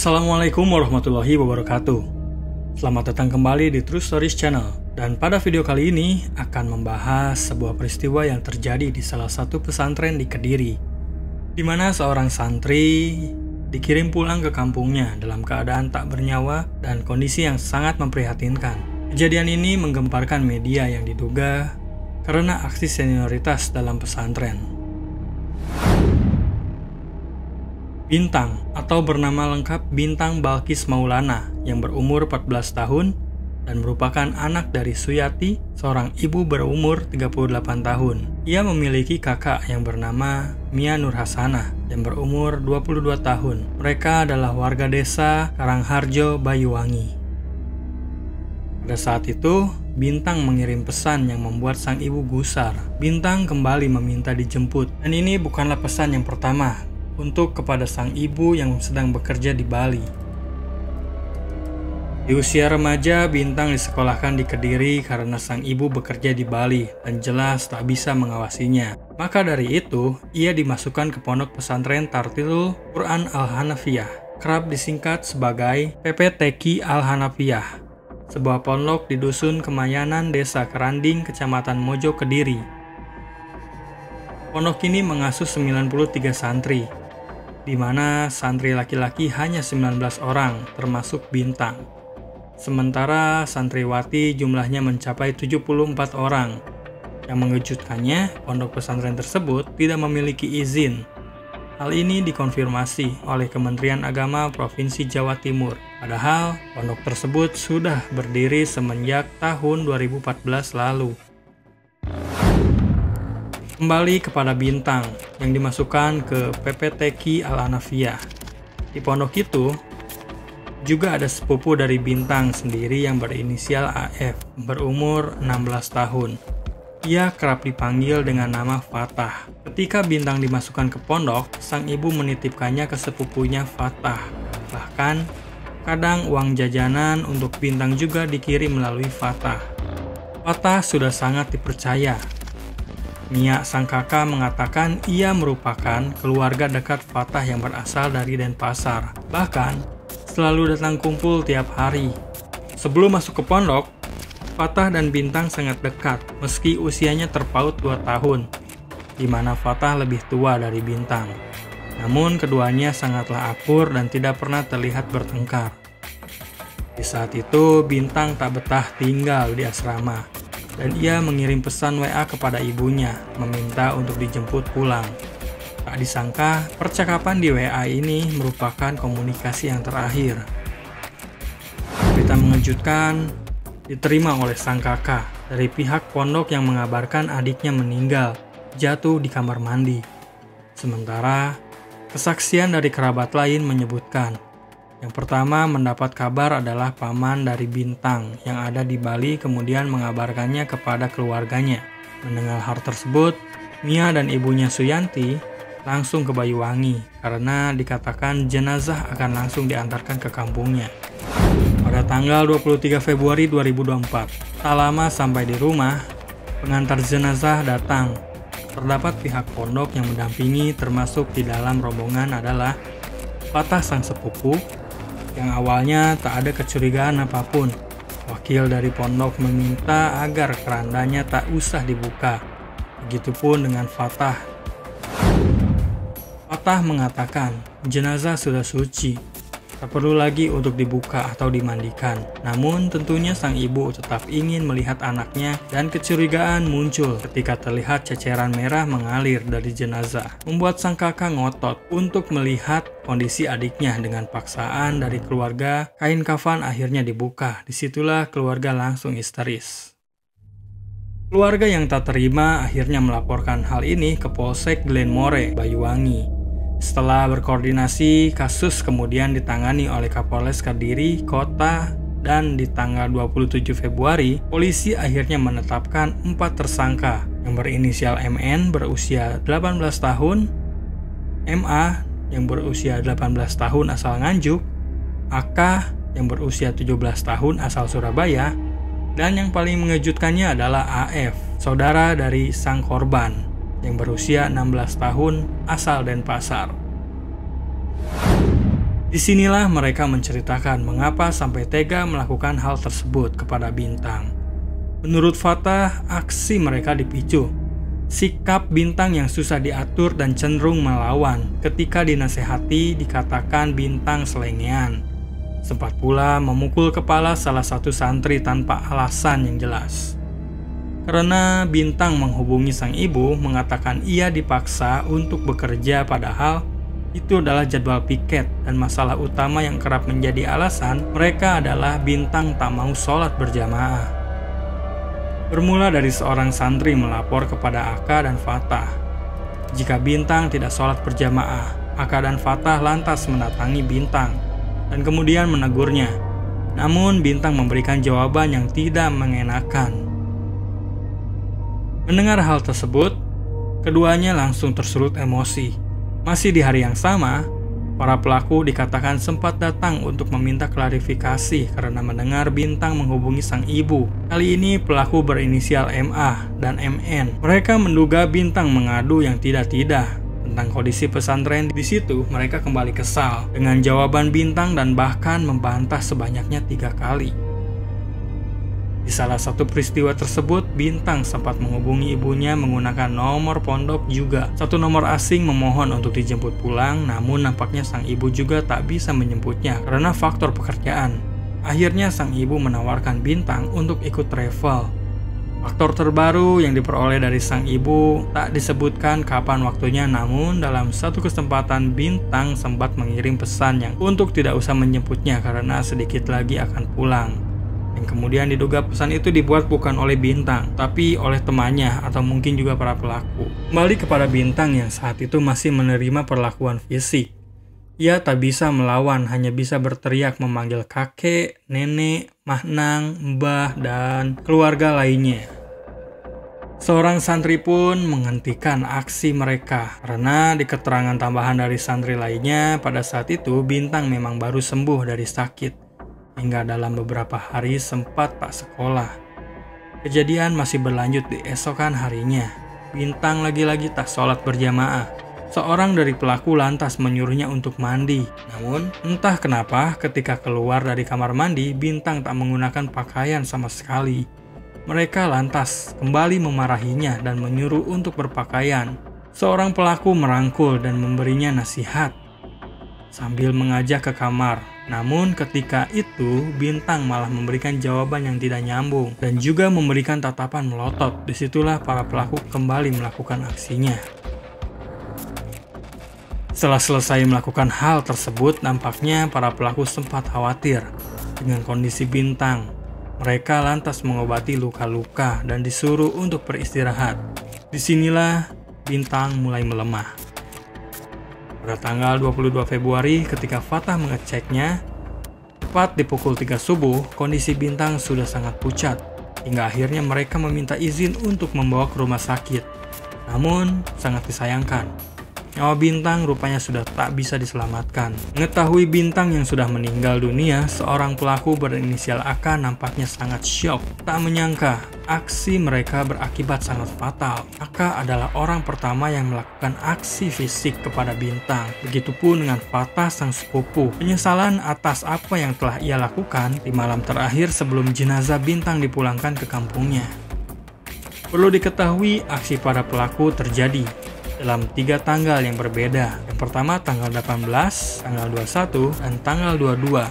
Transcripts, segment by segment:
Assalamualaikum warahmatullahi wabarakatuh. Selamat datang kembali di True Stories Channel. Dan pada video kali ini akan membahas sebuah peristiwa yang terjadi di salah satu pesantren di Kediri, di mana seorang santri dikirim pulang ke kampungnya dalam keadaan tak bernyawa dan kondisi yang sangat memprihatinkan. Kejadian ini menggemparkan media yang diduga karena aksi senioritas dalam pesantren. Bintang atau bernama lengkap Bintang Balkis Maulana yang berumur 14 tahun dan merupakan anak dari Suyati, seorang ibu berumur 38 tahun. Ia memiliki kakak yang bernama Mia Nur Hasanah yang berumur 22 tahun. Mereka adalah warga desa Karangharjo, Banyuwangi. Pada saat itu, Bintang mengirim pesan yang membuat sang ibu gusar. Bintang kembali meminta dijemput, dan ini bukanlah pesan yang pertama untuk kepada sang ibu yang sedang bekerja di Bali. Di usia remaja, Bintang disekolahkan di Kediri karena sang ibu bekerja di Bali dan jelas tak bisa mengawasinya. Maka dari itu, ia dimasukkan ke pondok pesantren Tartilul Quran Al-Hanafiyah, kerap disingkat sebagai PPTQ Al-Hanafiyah, sebuah pondok di Dusun Kemayanan, Desa Keranding, Kecamatan Mojo, Kediri. Pondok ini mengasuh 93 santri, di mana santri laki-laki hanya 19 orang, termasuk Bintang. Sementara santriwati jumlahnya mencapai 74 orang. Yang mengejutkannya, pondok pesantren tersebut tidak memiliki izin. Hal ini dikonfirmasi oleh Kementerian Agama Provinsi Jawa Timur. Padahal, pondok tersebut sudah berdiri semenjak tahun 2014 lalu. Kembali kepada Bintang yang dimasukkan ke PPTQ Al-Hanafiyah. Di pondok itu juga ada sepupu dari Bintang sendiri yang berinisial AF, berumur 16 tahun. Ia kerap dipanggil dengan nama Fatah. Ketika Bintang dimasukkan ke pondok, sang ibu menitipkannya ke sepupunya Fatah. Bahkan, kadang uang jajanan untuk Bintang juga dikirim melalui Fatah. Fatah sudah sangat dipercaya. Mia, sang kakak, mengatakan ia merupakan keluarga dekat Fatah yang berasal dari Denpasar. Bahkan, selalu datang kumpul tiap hari. Sebelum masuk ke pondok, Fatah dan Bintang sangat dekat, meski usianya terpaut 2 tahun, di mana Fatah lebih tua dari Bintang. Namun, keduanya sangatlah akur dan tidak pernah terlihat bertengkar. Di saat itu, Bintang tak betah tinggal di asrama, dan ia mengirim pesan WA kepada ibunya, meminta untuk dijemput pulang. Tak disangka, percakapan di WA ini merupakan komunikasi yang terakhir. Berita mengejutkan diterima oleh sang kakak dari pihak pondok yang mengabarkan adiknya meninggal, jatuh di kamar mandi. Sementara, kesaksian dari kerabat lain menyebutkan, yang pertama mendapat kabar adalah paman dari Bintang yang ada di Bali kemudian mengabarkannya kepada keluarganya. Mendengar hal tersebut, Mia dan ibunya Suyanti langsung ke Banyuwangi karena dikatakan jenazah akan langsung diantarkan ke kampungnya. Pada tanggal 23 Februari 2024, tak lama sampai di rumah, pengantar jenazah datang. Terdapat pihak pondok yang mendampingi, termasuk di dalam rombongan adalah Fatah sang sepupu, yang awalnya tak ada kecurigaan apapun. Wakil dari pondok meminta agar kerandanya tak usah dibuka. Begitupun dengan Fatah. Fatah mengatakan jenazah sudah suci, tak perlu lagi untuk dibuka atau dimandikan. Namun tentunya sang ibu tetap ingin melihat anaknya dan kecurigaan muncul ketika terlihat ceceran merah mengalir dari jenazah. Membuat sang kakak ngotot untuk melihat kondisi adiknya. Dengan paksaan dari keluarga, kain kafan akhirnya dibuka. Disitulah keluarga langsung histeris. Keluarga yang tak terima akhirnya melaporkan hal ini ke Polsek Glenmore, Banyuwangi. Setelah berkoordinasi, kasus kemudian ditangani oleh Kapolres Kediri Kota dan di tanggal 27 Februari, polisi akhirnya menetapkan 4 tersangka yang berinisial MN berusia 18 tahun, MA yang berusia 18 tahun asal Nganjuk, AK yang berusia 17 tahun asal Surabaya, dan yang paling mengejutkannya adalah AF, saudara dari sang korban, yang berusia 16 tahun asal Denpasar. Disinilah mereka menceritakan mengapa sampai tega melakukan hal tersebut kepada Bintang. Menurut Fatah, aksi mereka dipicu sikap Bintang yang susah diatur dan cenderung melawan. Ketika dinasehati, dikatakan Bintang selengean. Sempat pula memukul kepala salah satu santri tanpa alasan yang jelas. Karena Bintang menghubungi sang ibu, mengatakan ia dipaksa untuk bekerja padahal itu adalah jadwal piket, dan masalah utama yang kerap menjadi alasan mereka adalah Bintang tak mau sholat berjamaah. Bermula dari seorang santri melapor kepada Aka dan Fatah. Jika Bintang tidak sholat berjamaah, Aka dan Fatah lantas mendatangi Bintang dan kemudian menegurnya. Namun Bintang memberikan jawaban yang tidak mengenakan. Mendengar hal tersebut, keduanya langsung tersulut emosi. Masih di hari yang sama, para pelaku dikatakan sempat datang untuk meminta klarifikasi karena mendengar Bintang menghubungi sang ibu. Kali ini pelaku berinisial MA dan MN. Mereka menduga Bintang mengadu yang tidak-tidak tentang kondisi pesantren. Di situ mereka kembali kesal dengan jawaban Bintang dan bahkan membantah sebanyaknya 3 kali. Di salah satu peristiwa tersebut, Bintang sempat menghubungi ibunya menggunakan nomor pondok juga. Satu nomor asing memohon untuk dijemput pulang, namun nampaknya sang ibu juga tak bisa menjemputnya karena faktor pekerjaan. Akhirnya sang ibu menawarkan Bintang untuk ikut travel. Faktor terbaru yang diperoleh dari sang ibu tak disebutkan kapan waktunya, namun dalam satu kesempatan Bintang sempat mengirim pesan yang untuk tidak usah menjemputnya karena sedikit lagi akan pulang. Yang kemudian diduga pesan itu dibuat bukan oleh Bintang, tapi oleh temannya atau mungkin juga para pelaku. Kembali kepada Bintang yang saat itu masih menerima perlakuan fisik. Ia tak bisa melawan, hanya bisa berteriak memanggil kakek, nenek, mahnang, mbah, dan keluarga lainnya. Seorang santri pun menghentikan aksi mereka karena di keterangan tambahan dari santri lainnya, pada saat itu Bintang memang baru sembuh dari sakit. Hingga dalam beberapa hari sempat tak sekolah. Kejadian masih berlanjut di esokan harinya. Bintang lagi-lagi tak sholat berjamaah. Seorang dari pelaku lantas menyuruhnya untuk mandi. Namun, entah kenapa ketika keluar dari kamar mandi, Bintang tak menggunakan pakaian sama sekali. Mereka lantas kembali memarahinya dan menyuruh untuk berpakaian. Seorang pelaku merangkul dan memberinya nasihat sambil mengajak ke kamar. Namun ketika itu Bintang malah memberikan jawaban yang tidak nyambung dan juga memberikan tatapan melotot. Disitulah para pelaku kembali melakukan aksinya. Setelah selesai melakukan hal tersebut, nampaknya para pelaku sempat khawatir dengan kondisi Bintang. Mereka lantas mengobati luka-luka dan disuruh untuk beristirahat. Disinilah Bintang mulai melemah. Pada tanggal 22 Februari ketika Fatah mengeceknya, tepat di pukul 3 subuh, kondisi Bintang sudah sangat pucat, hingga akhirnya mereka meminta izin untuk membawa ke rumah sakit. Namun, sangat disayangkan, nyawa Bintang rupanya sudah tak bisa diselamatkan. Mengetahui Bintang yang sudah meninggal dunia, seorang pelaku berinisial AK nampaknya sangat syok. Tak menyangka, aksi mereka berakibat sangat fatal. AK adalah orang pertama yang melakukan aksi fisik kepada Bintang. Begitupun dengan Fatah sang sepupu. Penyesalan atas apa yang telah ia lakukan di malam terakhir sebelum jenazah Bintang dipulangkan ke kampungnya. Perlu diketahui, aksi para pelaku terjadi dalam 3 tanggal yang berbeda. Yang pertama tanggal 18, tanggal 21, dan tanggal 22.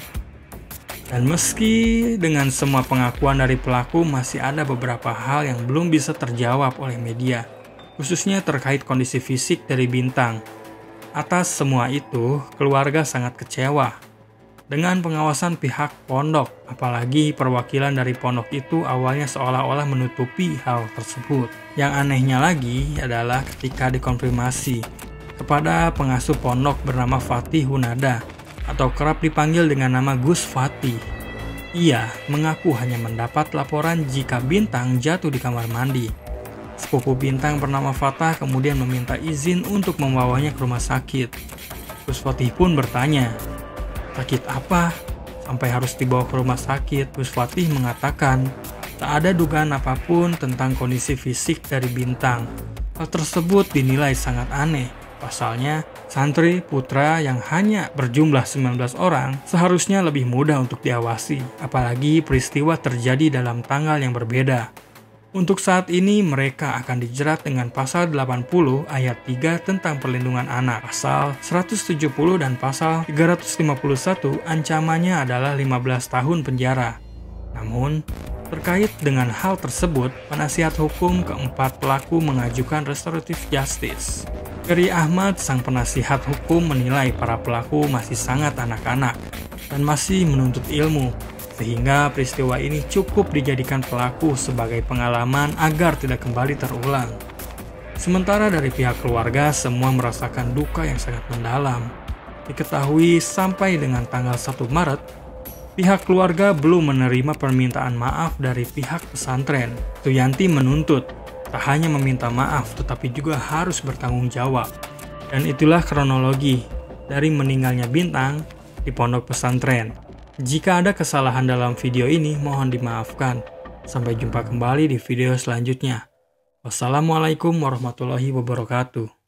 Dan meski dengan semua pengakuan dari pelaku, masih ada beberapa hal yang belum bisa terjawab oleh media, khususnya terkait kondisi fisik dari Bintang. Atas semua itu, keluarga sangat kecewa dengan pengawasan pihak pondok, apalagi perwakilan dari pondok itu awalnya seolah-olah menutupi hal tersebut. Yang anehnya lagi adalah ketika dikonfirmasi kepada pengasuh pondok bernama Fatih Hunada atau kerap dipanggil dengan nama Gus Fatih. Ia mengaku hanya mendapat laporan jika Bintang jatuh di kamar mandi. Sepupu Bintang bernama Fatah kemudian meminta izin untuk membawanya ke rumah sakit. Gus Fatih pun bertanya, "Sakit apa sampai harus dibawa ke rumah sakit?" Gus Fatih mengatakan tak ada dugaan apapun tentang kondisi fisik dari Bintang. Hal tersebut dinilai sangat aneh Pasalnya, santri putra yang hanya berjumlah 19 orang seharusnya lebih mudah untuk diawasi, apalagi peristiwa terjadi dalam tanggal yang berbeda. Untuk saat ini mereka akan dijerat dengan pasal 80 ayat 3 tentang perlindungan anak, pasal 170 dan pasal 351 ancamannya adalah 15 tahun penjara. Namun, terkait dengan hal tersebut, penasihat hukum keempat pelaku mengajukan restoratif justice. Ferry Ahmad, sang penasihat hukum, menilai para pelaku masih sangat anak-anak dan masih menuntut ilmu, sehingga peristiwa ini cukup dijadikan pelaku sebagai pengalaman agar tidak kembali terulang. Sementara dari pihak keluarga, semua merasakan duka yang sangat mendalam. Diketahui sampai dengan tanggal 1 Maret, pihak keluarga belum menerima permintaan maaf dari pihak pesantren. Suyanti menuntut tak hanya meminta maaf, tetapi juga harus bertanggung jawab. Dan itulah kronologi dari meninggalnya Bintang di pondok pesantren. Jika ada kesalahan dalam video ini, mohon dimaafkan. Sampai jumpa kembali di video selanjutnya. Wassalamualaikum warahmatullahi wabarakatuh.